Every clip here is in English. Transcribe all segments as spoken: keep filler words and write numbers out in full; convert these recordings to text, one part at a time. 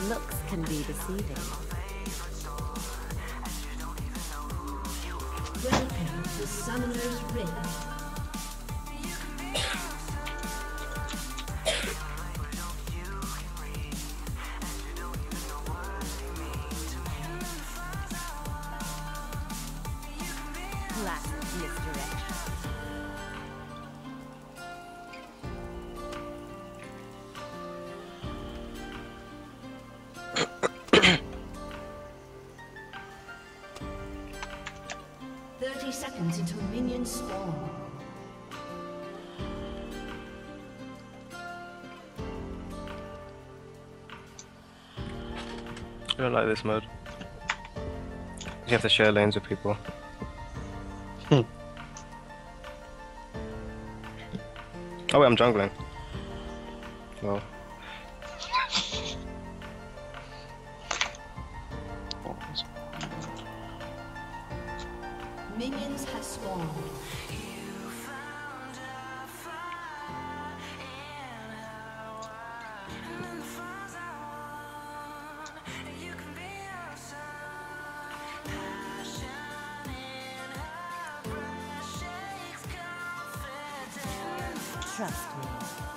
Looks can be deceiving. Welcome to Summoner's Rift. Classic misdirection. Thirty seconds until minions spawn. I don't like this mode. You have to share lanes with people. Hmm. Oh wait, I'm jungling. Well. Minions have spawned. Trust me.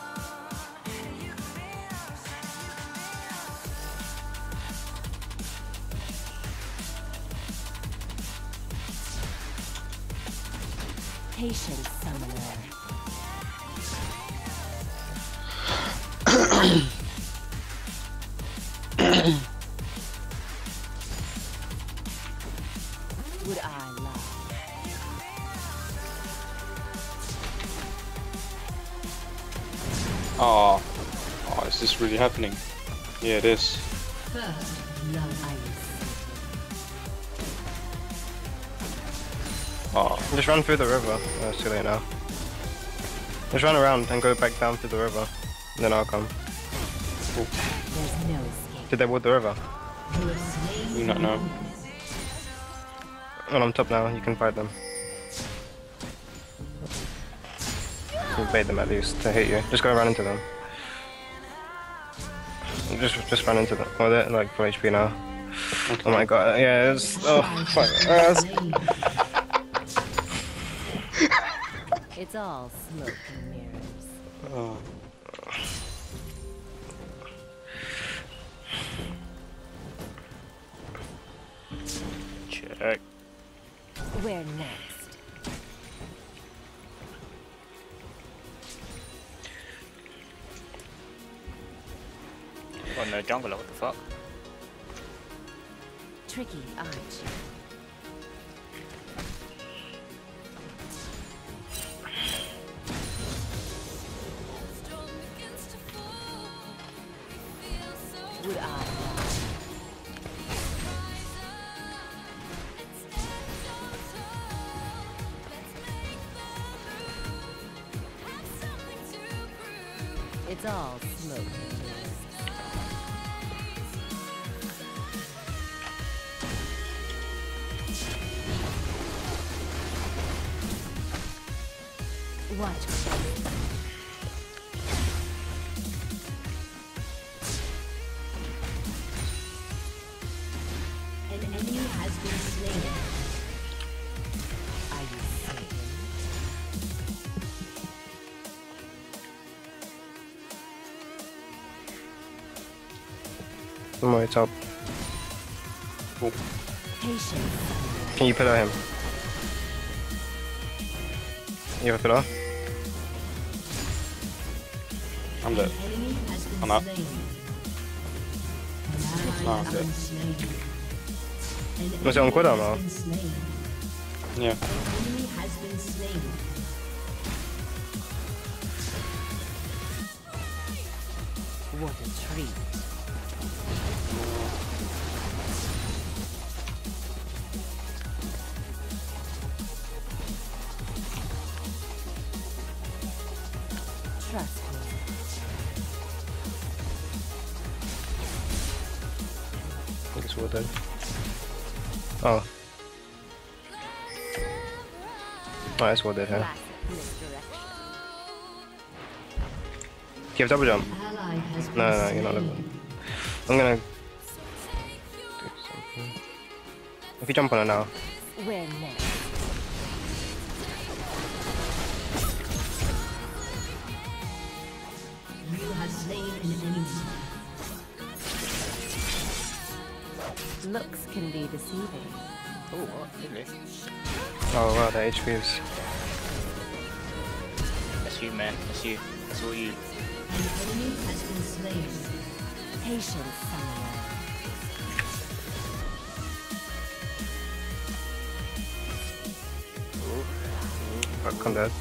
Patience, summoner. Would I lie? Oh, oh, is this really happening? Yeah, it is. First love. Oh, Just run through the river. Oh, it's too late now. Just run around and go back down through the river. And then I'll come. There's no escape. Did they ward the river? You have slain do not know. Well, I'm top now. You can fight them. You bait them at least to hit you. Just go run into them. Just just run into them. Oh, they're like full H P now. Okay. Oh my god. Yeah, it's... Oh, fuck. Uh, it's- It's all smoke and mirrors. Oh. Check. Where next? Oh no, jungler, what the fuck? Tricky, aren't you? Would I lie? It's all smoke and mirrors. Watch. An enemy has been slain. Are you certain? I'm way top. Patience. Can you pillar him? You have a pillar? I'm dead. Enemy has been I'm up. slain. Oh, An ally has okay. been slain. An Was it on enemy cooldown has or? been slain. Yeah. An enemy has been slain. What a treat. Trust me. I think it's all dead. Oh. Oh, that's what dead, huh? Classic misdirection. Do you have double jump? Ally has been No, no, no, you're not slain. level. I'm gonna If you jump on it now. Where next? You have slain an enemy. Looks can be deceiving. Oh, what? Really? Oh wow, the H P is. That's you, man. That's you. That's all you. An enemy has been slain. Patience, summoner. Fuck, I'm dead.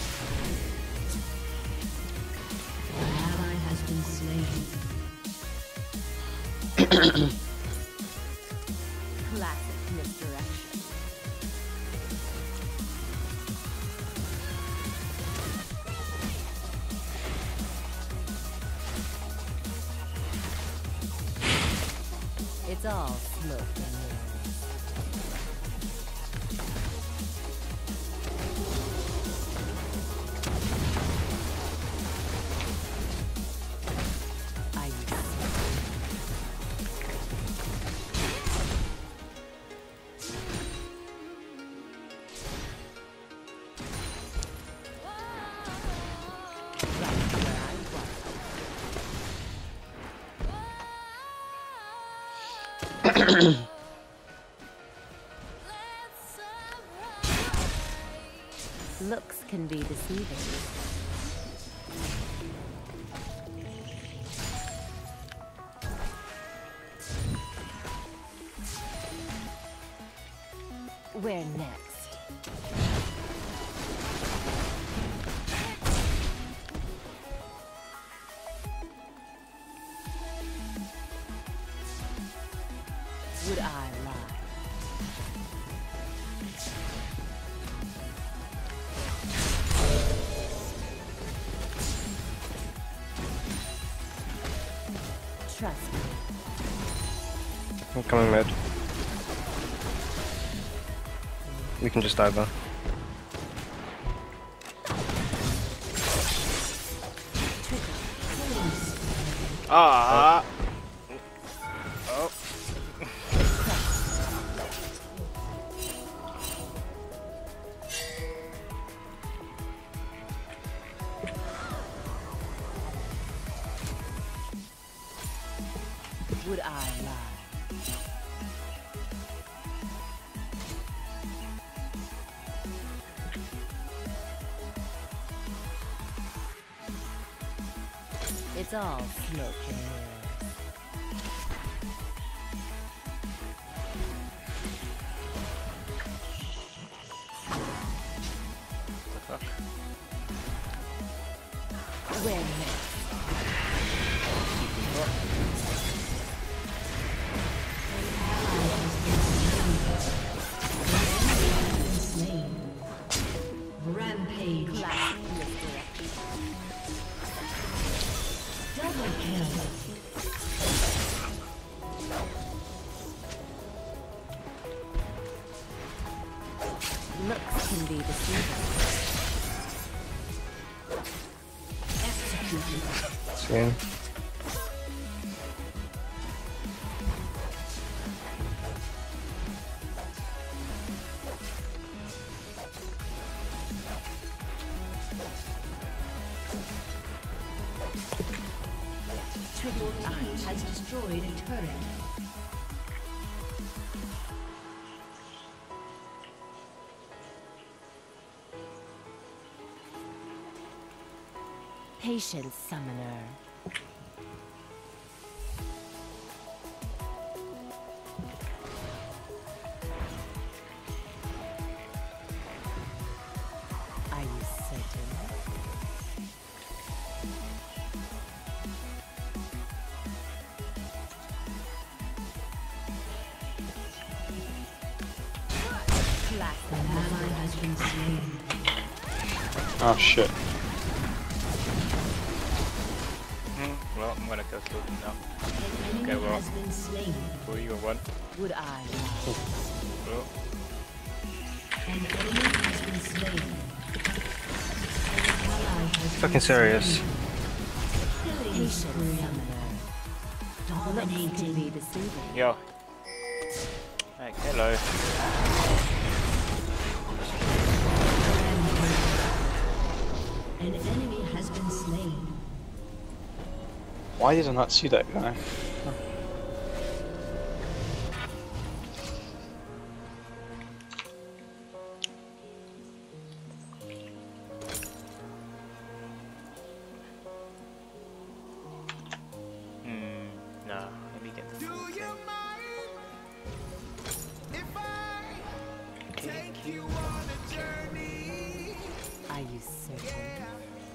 An ally has been slain. Classic misdirection. It's all smoke and mirrors. I use right where I was. Looks can be deceiving. Where next? Would I lie? Trust me. I'm coming mid. We can just dive though. Ah! Oh. Would I lie? It's all smoke and mirrors. The fuck? Where next? Slain. Rampage. Classic misdirection. Double kill. Looks can be deceiving. Executed. Same. Triple Team has destroyed a turret. Patience, summoner. Are you certain? Classic An ally has been slain. Oh shit. Hmm. Well, I'm gonna go kill them now. An enemy Okay, well. has been slain. Who you got one? Would I lie? Oh. An enemy has been slain. An ally has been Fucking serious. slain. Killing Patience, spree. summoner. Looks can be Dominating. deceiving. Yo. Hey, hello. An enemy has been slain. Why did I not see that guy? Hmm, no, let me get the full thing. Are you certain?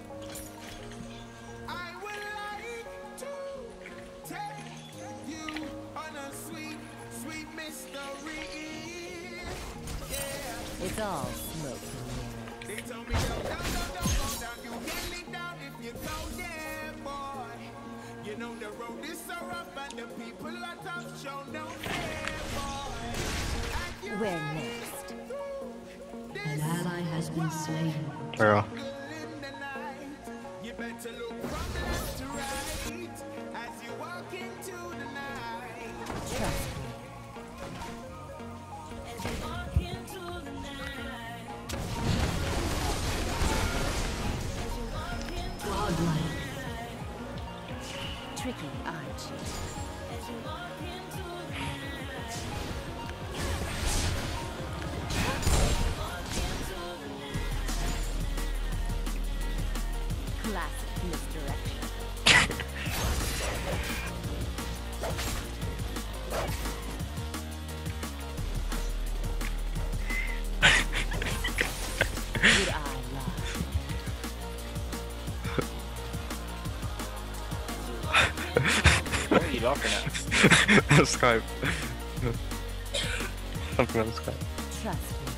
It's all smoke and mirrors. They told me don't, don't, don't, don't go down. You get me down if you go there, boy. You know the road is so rough and the people are tough. Show no fear, boy. Where next? An ally has been slain. Girl. In the night, you better look from left to right as you walk into the night. Trust me. Godlike. Tricky, aren't you? Classic misdirection. Would I lie? What are you laughing at? Skype. Something on Skype. Trust me.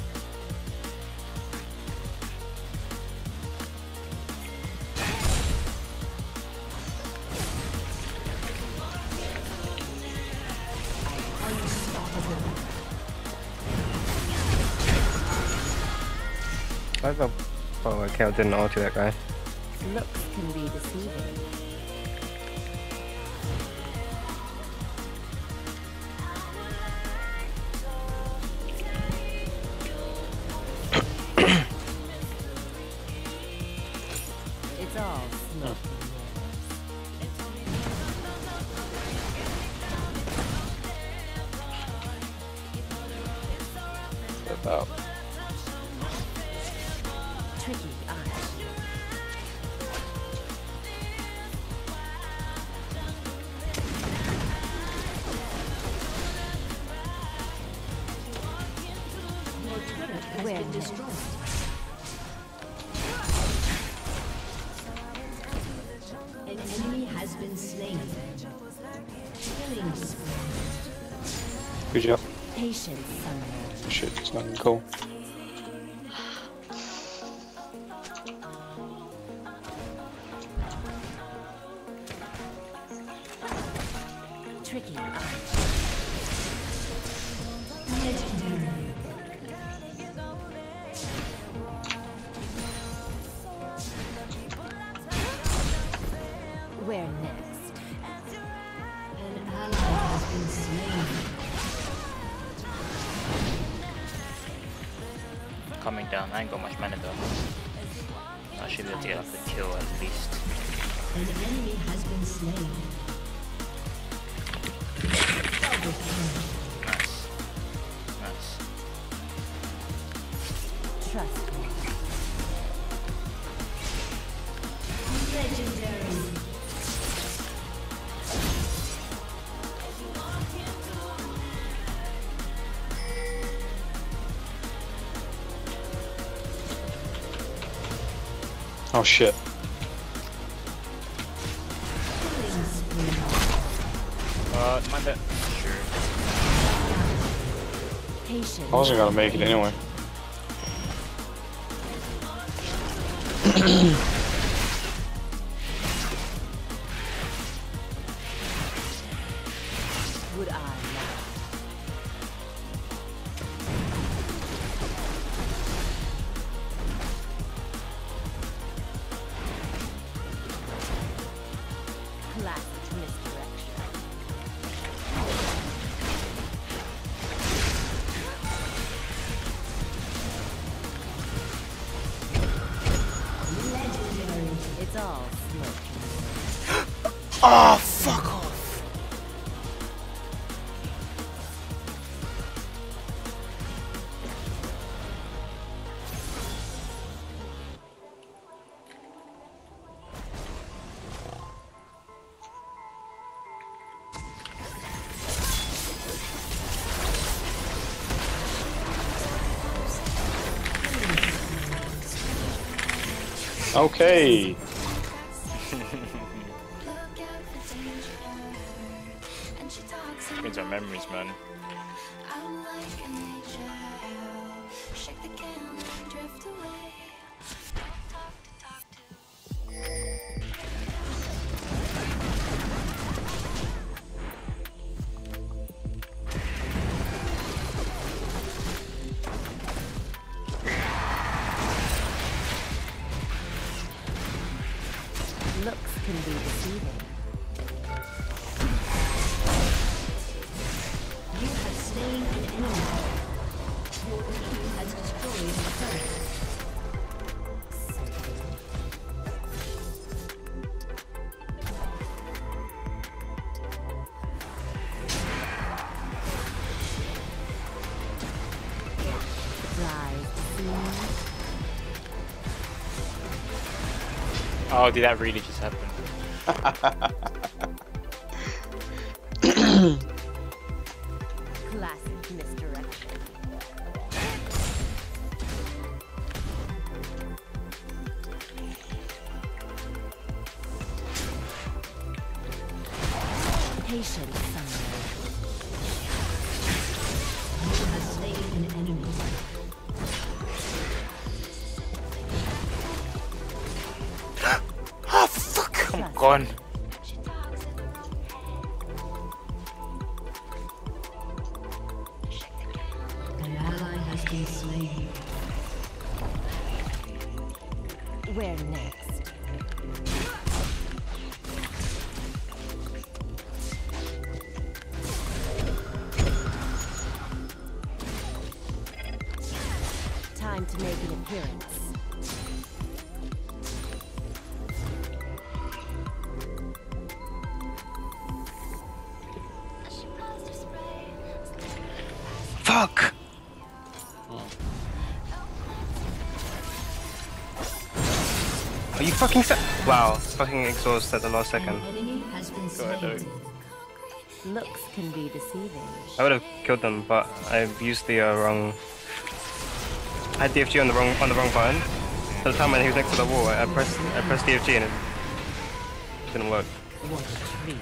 Why the oh okay, I didn't ulti that guy. Looks can be deceiving. It's all smoke and About. mirrors. Tricky, aren't you? Your turret has Where been next? destroyed. An enemy has been slain. Killing spree. Good job. Patience, summoner. Shit, it's not cool. Tricky, aren't Legendary. you? Where next? An ally has been slain. Coming down, I ain't got much mana though. I should be able to get like a kill at least. An enemy has been slain. Double kill. Nice. Nice. Trust me. Legendary. Oh shit. Killing spree. Uh, my bad. Sure. Patience. I wasn't gonna make it anyway. Would I lie? Classic misdirection. Oh, fuck off. Okay. Brings our memories, man. Looks can be deceiving. You have slain an enemy. Your team has destroyed a turret. Rise, see. Oh, did that really just happen? Classic misdirection. Patience, summoner. You have slain an enemy. Oh, fuck. I'm gone. An ally has been slain. Where next? Time to make an appearance. Fuck! Are you fucking set? Wow, fucking exhaust at the last An second. enemy has been ahead, slain. Doug. Looks can be deceiving. I would have killed them, but I used the uh, wrong. I had D F G on the wrong on the wrong button. At the time when he was next to the wall, I I pressed I pressed D F G and it didn't work. What a treat.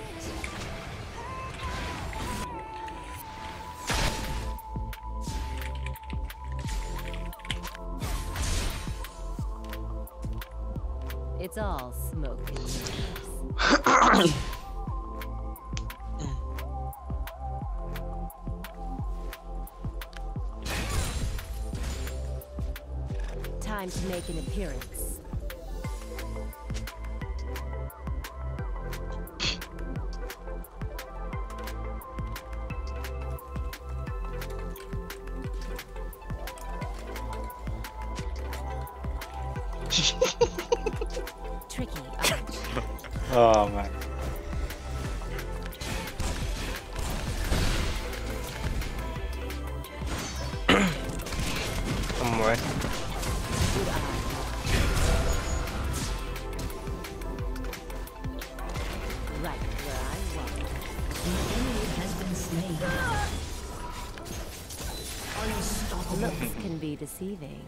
It's all smoke and mirrors. Time to make an appearance. Tricky. Oh man. I'm away. Good eye. Right where I want. An enemy has been slain. Unstoppable. Looks can be deceiving.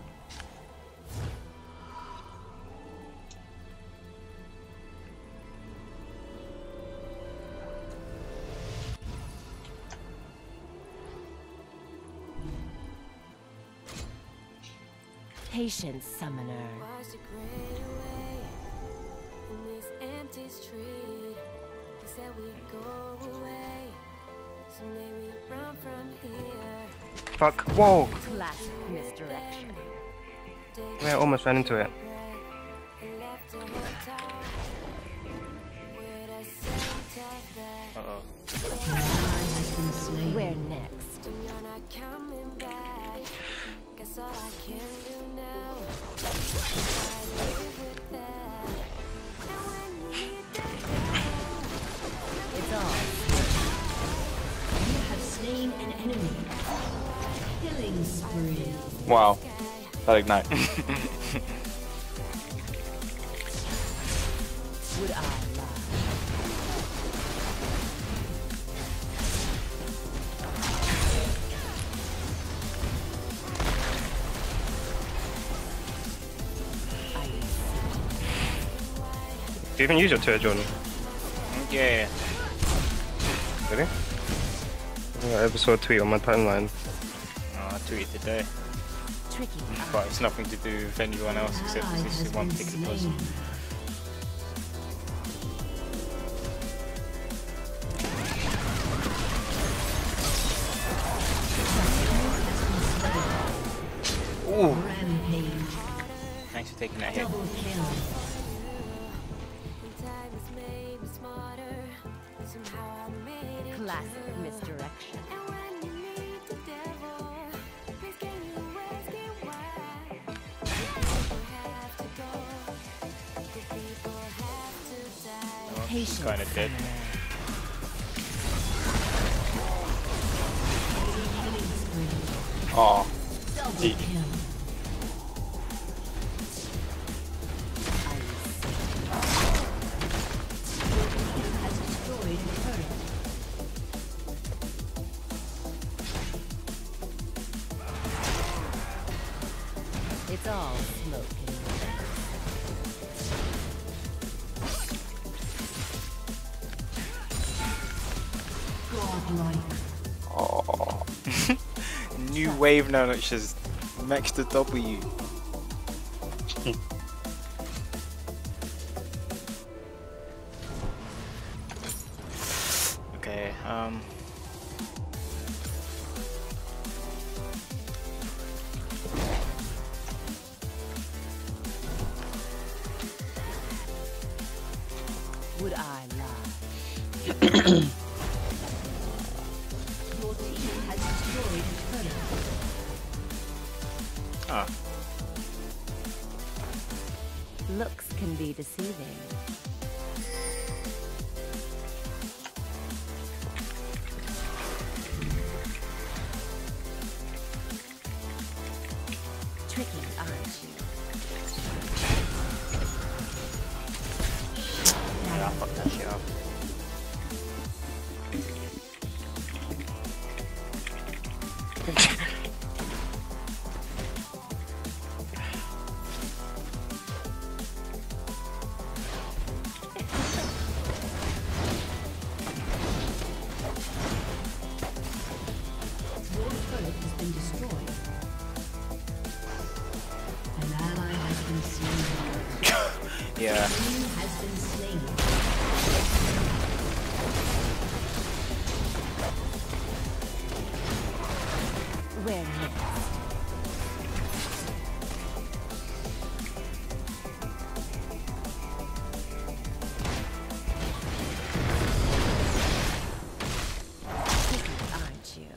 Patience, summoner. Wash the grain away in this empty street. They said we'd go away, so may we run from here. Fuck! Whoa! Classic misdirection. I almost ran into it. And left a hotel with a center there. Uh oh. An ally has been slain. Where next? And you're not coming back. Guess all I can do now is I live with that. And when you need the help, Killing spree. Wow. That ignite. Would I lie? Do you even use your turret, Jordan? Yeah. Really? Oh, I ever saw a tweet on my timeline. Oh, I tweeted today. Tricky. But it's nothing to do with anyone else except Ally this has one been particular person. slain. Ooh. Rampage. Thanks for taking that hit. Double kill. Time has made me smarter. Somehow I made it. Classic true. misdirection. And when you meet the devil, please can you ask him why? People have to go. The people have to die. Oh, she's Patience. kind of dead. Killing spree. Oh, Double Eat. kill. Has destroyed a turret. It's all smoke and mirrors. Godlike. oh. New wave now that she's max the W. Okay, um. Would I lie? Your team has destroyed a turret. Ah, Looks can be deceiving. Tricky, aren't you? yeah, I fucked that shit up. Your turret has been destroyed. An ally has been slain. Yeah. Enemy has been slain. Where next? Tricky, aren't you?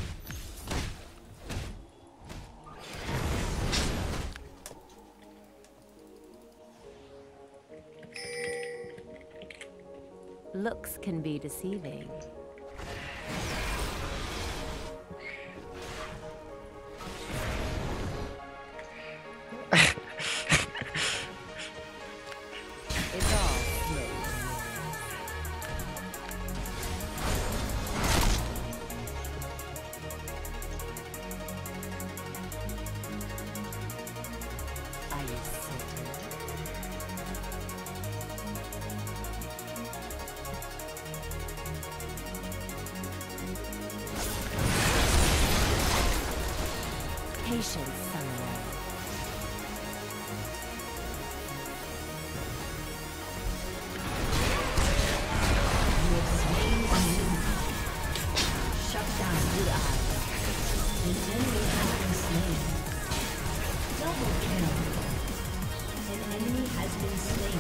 Looks can be deceiving. It's all smoke and mirrors. Are you certain? Patience, Sunray. You have slain an enemy. Shut down. Would I An enemy has been slain. Double kill. An enemy has been slain.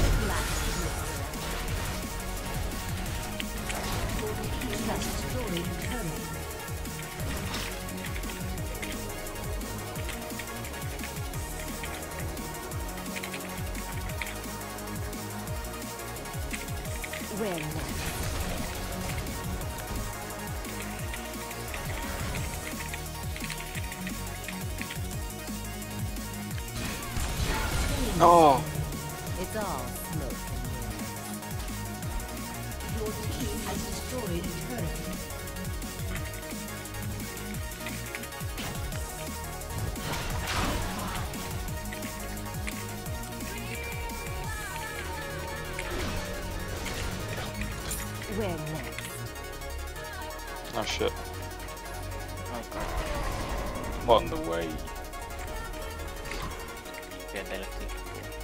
Your team has destroyed a turret. Where next? Oh, It's all smoke and mirrors. Your team has destroyed a turret. Where next? oh shit. Oh god. What in the way? Yeah, they left you.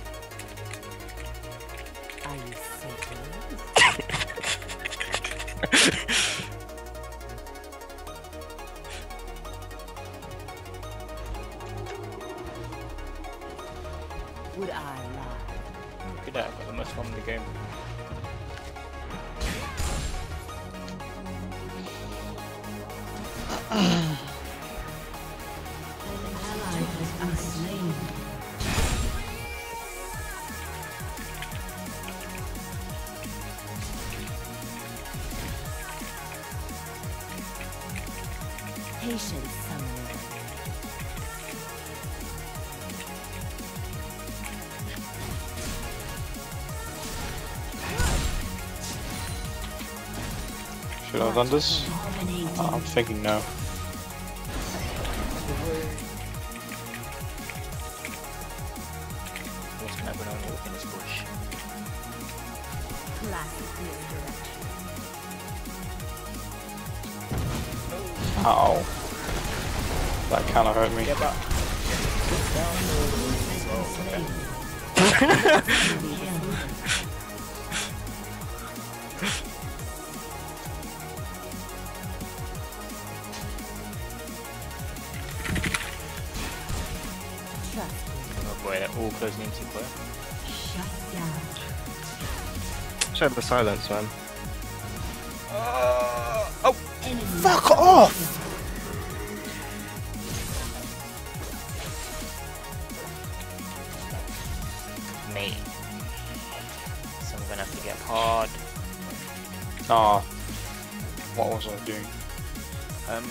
Are you certain? Would I lie? Look at that, I've got the most fun in the game. An ally has been slain. Patience, summoner. Should I have done this? Dominating. Oh, I'm thinking no. What's gonna happen when I walk in this bush? Classic misdirection. Ow. That kinda hurt me. Yeah, but Trust me. oh boy, they're all closing in too quick. Shut down. Show the silence, man. Enemy Fuck off! Me. So I'm gonna have to get hard. Ah. What was I doing? Um.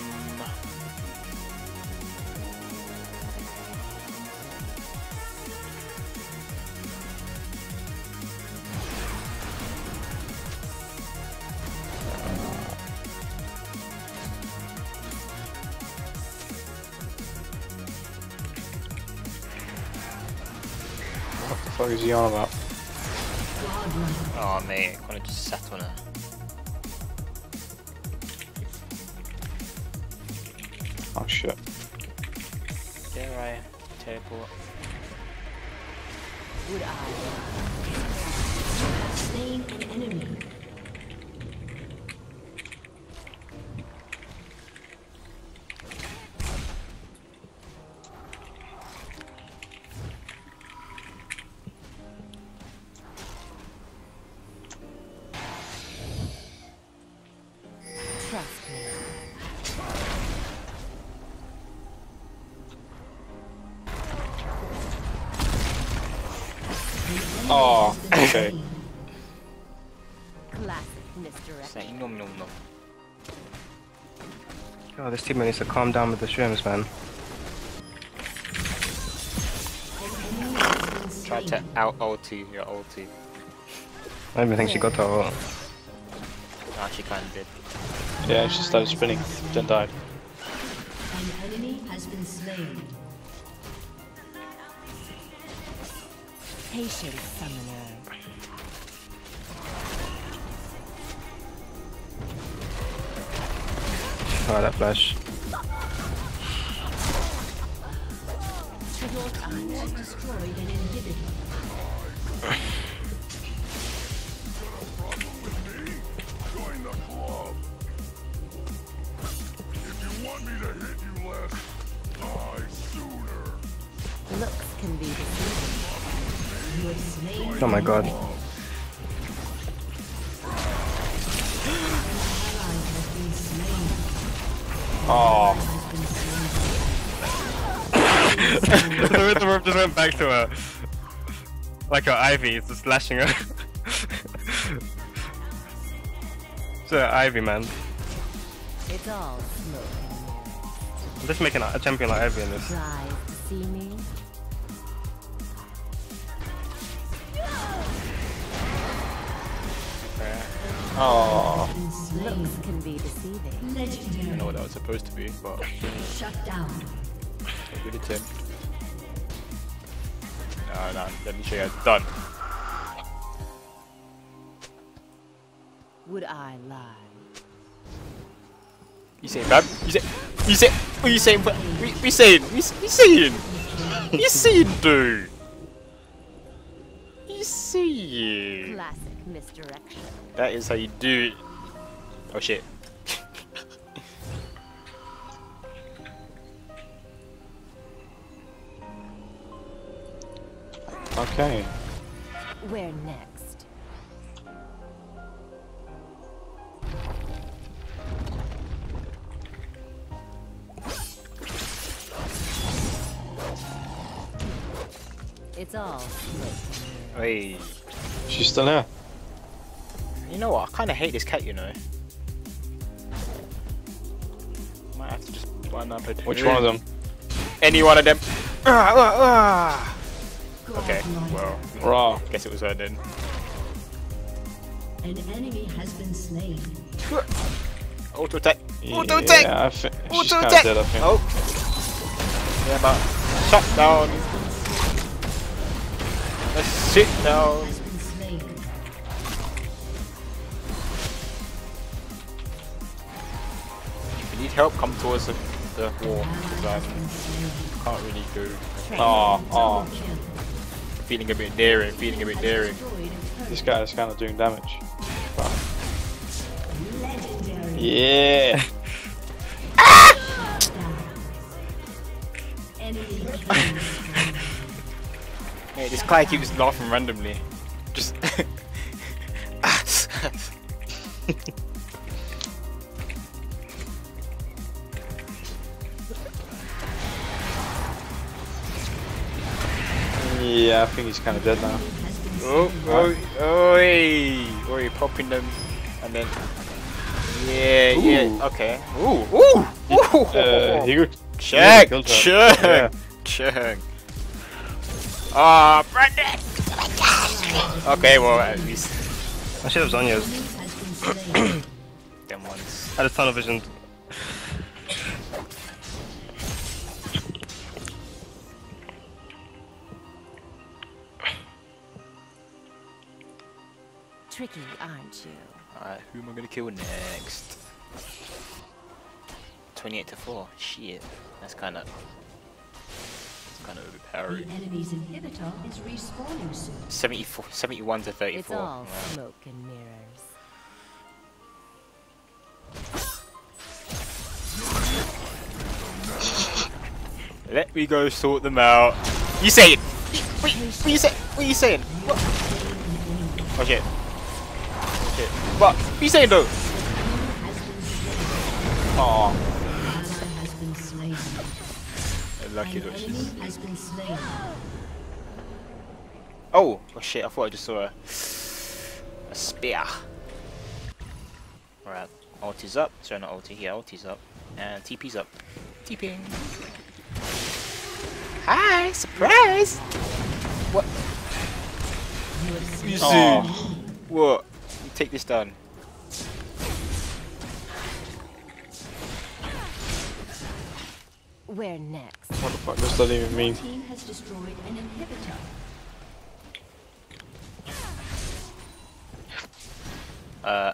What the fuck is he on about? Oh mate, I kinda just sat on her. Oh shit. Dare I teleport? Would I lie? slain an enemy. Trust me. Oh, okay. Classic misdirection. Say nom nom nom. Oh, this team needs to calm down with the shrooms, man. Try to out ulti your ulti. I don't even think she got to her ult. Ah, she kinda did. Yeah, she started spinning, then died. An enemy has been slain. Patience, summoner. Oh, that flash. Your team has destroyed an inhibitor. Looks can be deceiving. You have slain. Oh my god. An ally has been slain. Oh, Has been slain. The rhythm rope just went back to her. Like her Ivy, it's just lashing her. It's her Ivy, man. It's all smoke and mirrors. I'm just making a champion like Ivy in this. Rise to see me. slain. Looks can be deceiving. I don't know Legendary. what that was supposed to be, but Shut down. a good attempt. No, no, let me show you how it's done. Would I lie? You saying, Bab? You say, you say, what are you saying? What what you saying? What you saying? What you saying, dude? You saying? Classic misdirection. That is how you do it. Oh shit. Okay. Where next? It's all smoke and Hey. She's still here. You know what? I kind of hate this cat, you know. Might have to just one up it. Which one of them? Any one of them. Ah, ah, ah. Okay, well, Raw. guess it was her then. An enemy has been slain. Auto attack. Auto attack. Yeah, I think she's Auto kind of attack. dead, I think. Oh. Yeah, but shut down. Let's sit down. Has been slain. If you need help, come towards the, the wall. Because I can't really go. Oh, oh. Kill. Feeling a bit daring, feeling a bit daring. Destroyed a This guy is kind of doing damage. But legendary. yeah. Enemy killing. Hey, this guy keeps laughing randomly. Just. Yeah, I think he's kind of dead now. Oh, oh, oh, hey. Oh, you're popping them. And then. Yeah, Ooh. yeah, okay. Ooh, ooh, ooh. Uh, he got Check, killed her. check, Yeah. check. Ah, Brandon! Okay, well, at least I should have Zonya's. Has been slain. them ones. I had a tunnel vision. Tricky, aren't you? Alright, who am I gonna kill next? twenty-eight to four. Shit, that's kind of, that's kind of The overpowering. enemy's inhibitor is respawning soon. seventy-four, seventy-one to It's thirty-four. all Yeah. smoke and mirrors. Let me go sort them out. You saying? What, what you say? What you saying? What? Oh shit. Oh shit. What? What you saying though? Oh, Ally has been slain. lucky An that she's. enemy has been slain. Oh, oh shit! I thought I just saw a a spear. Alright, ulti's up. Sorry, not ulti. Yeah, ulti's up. And T P's up. TPing. Hi, surprise! What? You see? Oh. What? You take this down. Where next? What the fuck does that even mean? Team has destroyed an inhibitor. Uh,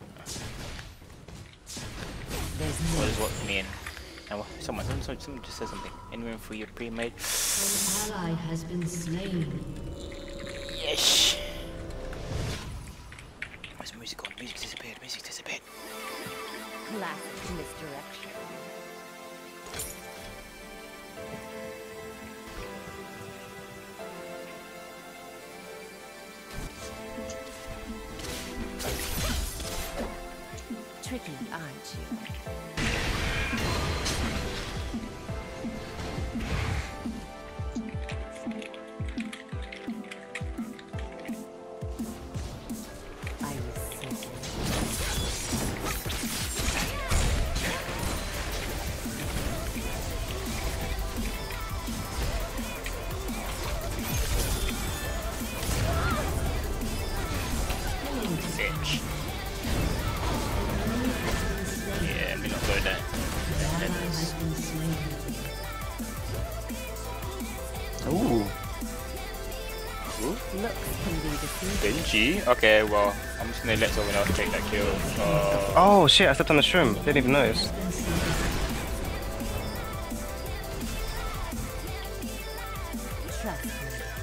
There's what more. does what mean? And what, someone, someone, someone just said something. Anyone for your pre-made? An ally has been slain. Yes. Where's the music on? Music disappeared. Music disappeared. Classic misdirection. Tricky, aren't you? I was sinking. Bitch. Genji? Okay, well, I'm just gonna let someone else take that kill. Uh, Oh shit! I stepped on the shroom. Didn't even notice. Trust me.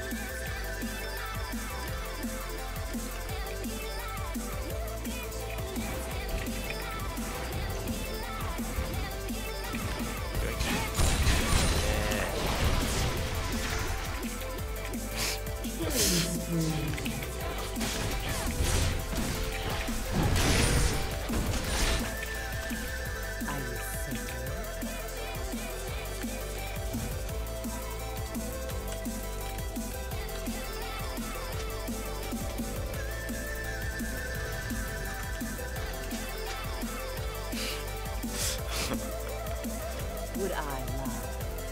Are you simple? Would I lie?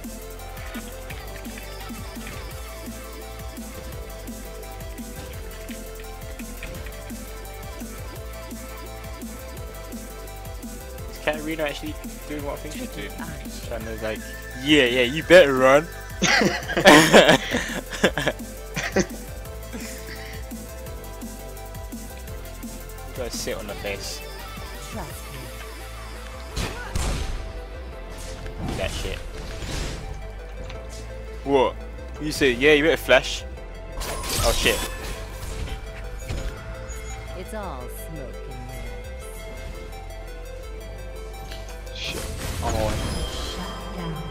is Katarina actually doing what I think she'd do? I Trying to like, yeah, yeah, you better run. You gotta sit on the face. trust me. That shit. What? You say, yeah, you better flash. Oh shit. It's all smoke and mirrors. Shit. I'm on. Shut down.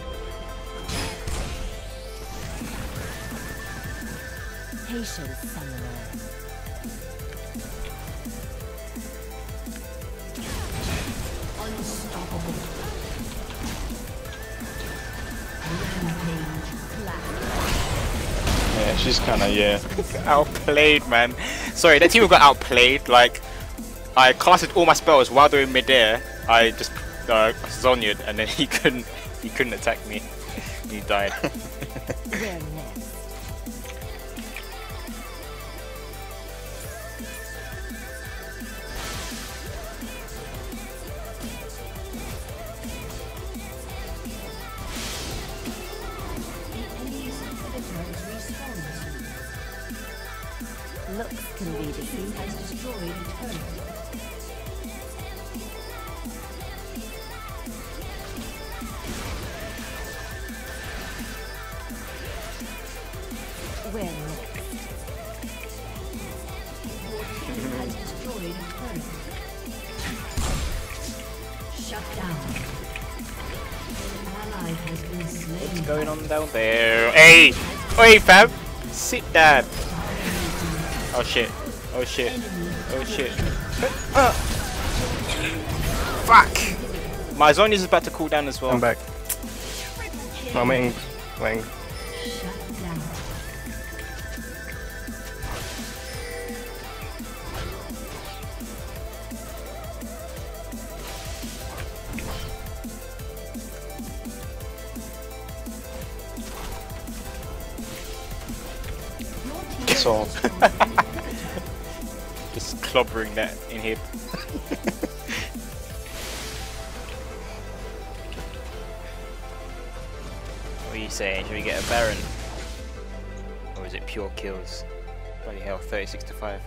Patience, summoner. Unstoppable. Rampage. Yeah, she's kind of yeah. Outplayed, man. Sorry, that team got outplayed. Like, I casted all my spells while they were in midair. I just uh, Zonya'd, and then he couldn't. He couldn't attack me. He died. Where next? The enemy's inhibitor is respawned. Looks can be Team deceiving. has destroyed a turret. Where next? Your team has destroyed a turret. Shut down. An ally has been slain. What's going on down there? Hey, hey, fam, sit down. Oh shit. Oh shit. Oh shit. Uh. Fuck. My Zonya's about to cool down as well. I'm back. No, I'm waiting. Waiting. Shut down. So Just clobbering that in here. What are you saying? Should we get a Baron? Or is it pure kills? Bloody hell, thirty-six to five.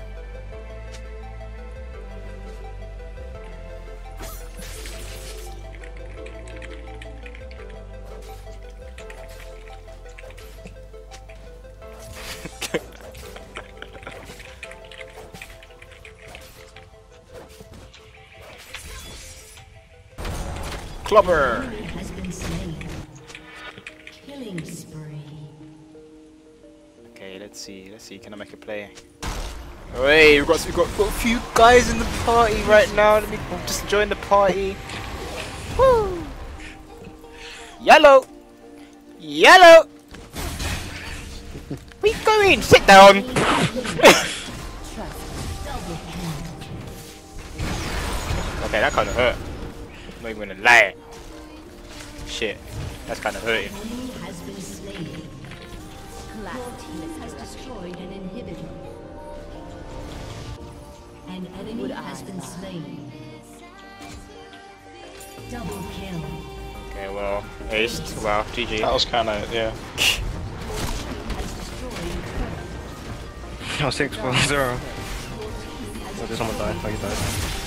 Clobber! Enemy has been slain. Killing spree. Okay, let's see. Let's see. Can I make a play? Hey, we've got we've got, got a few guys in the party right now. Let me just join the party. Woo! Yellow, yellow. We going? Sit down. Okay, that kind of hurt. I'm not even gonna lie. Shit, that's kind of hurting. Enemy has been slain. Your team has destroyed an inhibitor. An enemy Would has I been lie? slain. Double kill. Okay, well, aced. Wow, G G. that was kind of yeah. Has destroyed a turret. Oh, six, four, zero. Oh, did someone die? Oh, you died.